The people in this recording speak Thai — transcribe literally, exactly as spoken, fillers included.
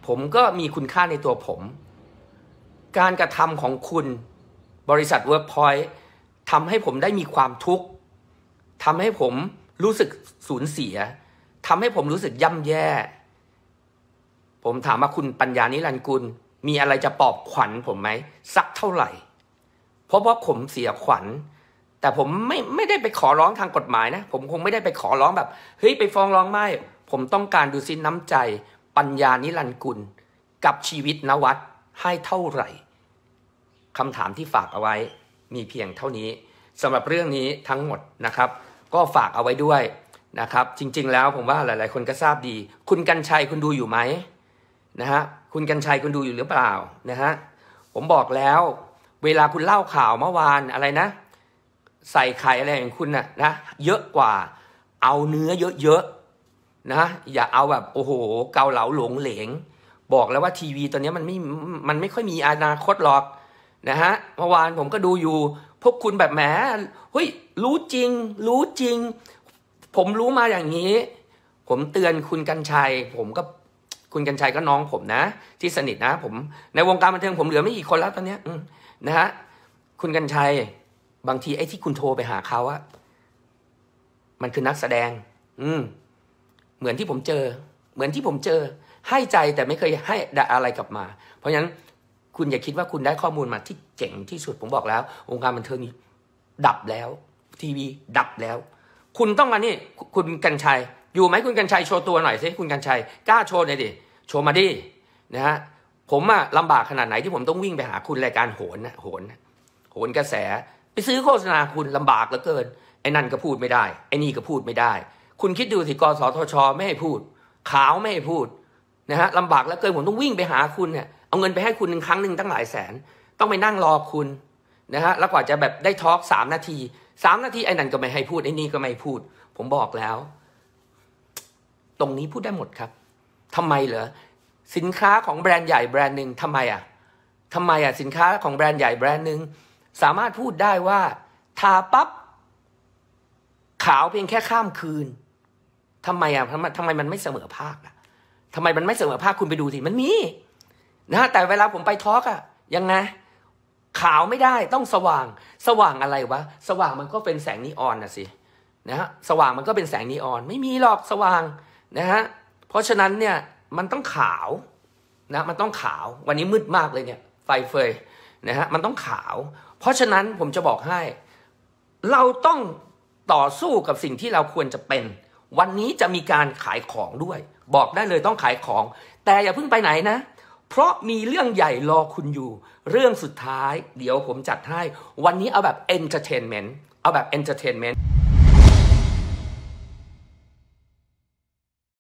ผมก็มีคุณค่าในตัวผมการกระทำของคุณบริษัท Workpoint ทำให้ผมได้มีความทุกข์ทำให้ผมรู้สึกสูญเสียทำให้ผมรู้สึกย่ำแย่ผมถามว่าคุณปัญญานิรันดร์กุลมีอะไรจะปลอบขวัญผมไหมสักเท่าไหร่เพราะว่าผมเสียขวัญแต่ผมไม่ไม่ได้ไปขอร้องทางกฎหมายนะผมคงไม่ได้ไปขอร้องแบบเฮ้ยไปฟ้องร้องไม่ผมต้องการดูซิน้ำใจปัญญานิรันดร์กุลกับชีวิตนวัดให้เท่าไหร่คำถามที่ฝากเอาไว้มีเพียงเท่านี้สำหรับเรื่องนี้ทั้งหมดนะครับก็ฝากเอาไว้ด้วยนะครับจริงๆแล้วผมว่าหลายๆคนก็ทราบดีคุณกรรชัยคุณดูอยู่ไหมนะฮะคุณกรรชัยคุณดูอยู่หรือเปล่านะฮะผมบอกแล้วเวลาคุณเล่าข่าวเมื่อวานอะไรนะใส่ไข่อะไรของคุณน่ะนะเยอะกว่าเอาเนื้อเยอะๆนะอย่าเอาแบบโอ้โหเกาเหลาหลงเหลงบอกแล้วว่าทีวีตอนนี้มันไม่มันไม่ค่อยมีอนาคตหรอกนะฮะเมื่อวานผมก็ดูอยู่พวกคุณแบบแหมเฮ้ยรู้จริงรู้จริงผมรู้มาอย่างนี้ผมเตือนคุณกรรชัยผมก็คุณกรรชัยก็น้องผมนะที่สนิทนะผมในวงการบันเทิงผมเหลือไม่กี่คนแล้วตอนนี้นะฮะคุณกรรชัยบางทีไอ้ที่คุณโทรไปหาเขาอะมันคือนักแสดงอืมเหมือนที่ผมเจอเหมือนที่ผมเจอให้ใจแต่ไม่เคยให้อะไรกลับมาเพราะฉะนั้นคุณอย่าคิดว่าคุณได้ข้อมูลมาที่เจ๋งที่สุดผมบอกแล้ววงการบันเทิงนี้ดับแล้วทีวีดับแล้วคุณต้องมานี่คุณกรรชัยอยู่ไหมคุณกรรชัยโชว์ตัวหน่อยสิคุณกรรชัยกล้าโชว์หน่อยดิโชว์มาดินะฮะผมอะลำบากขนาดไหนที่ผมต้องวิ่งไปหาคุณรายการโหนนะโหนโหนกระแสไปซื้อโฆษณาคุณลำบากเหลือเกินไอ้นั่นก็พูดไม่ได้ไอ้นี่ก็พูดไม่ได้คุณคิดดูสิกสทชไม่ให้พูดขาวไม่ให้พูดนะฮะลำบากเหลือเกินผมต้องวิ่งไปหาคุณเนี่ยเอาเงินไปให้คุณหนึ่งครั้งหนึ่งตั้งหลายแสนต้องไปนั่งรอคุณนะฮะแล้วกว่าจะแบบได้ทอล์กสามนาทีสามนาทีไอ้นั่นก็ไม่ให้พูดไอ้นี่ก็ไม่พูดผมบอกแล้วตรงนี้พูดได้หมดครับทำไมเหรอสินค้าของแบรนด์ใหญ่แบรนด์หนึ่งทำไมอ่ะทำไมอ่ะสินค้าของแบรนด์ใหญ่แบรนด์หนึ่งสามารถพูดได้ว่าทาปั๊บขาวเพียงแค่ข้ามคืนทำไมอ่ะทำไมทำไมมันไม่เสมอภาคอ่ะทำไมมันไม่เสมอภาคคุณไปดูสิมันมีนะแต่เวลาผมไปทอล์กอ่ะยังไงขาวไม่ได้ต้องสว่างสว่างอะไรวะสว่างมันก็เป็นแสงนีออนนะสินะฮะสว่างมันก็เป็นแสงนีออนไม่มีหรอกสว่างนะฮะเพราะฉะนั้นเนี่ยมันต้องขาวนะมันต้องขาววันนี้มืดมากเลยเนี่ยไฟเฟยนะฮะมันต้องขาวเพราะฉะนั้นผมจะบอกให้เราต้องต่อสู้กับสิ่งที่เราควรจะเป็นวันนี้จะมีการขายของด้วยบอกได้เลยต้องขายของแต่อย่าเพิ่งไปไหนนะเพราะมีเรื่องใหญ่รอคุณอยู่เรื่องสุดท้ายเดี๋ยวผมจัดให้วันนี้เอาแบบ entertainment เอาแบบ entertainment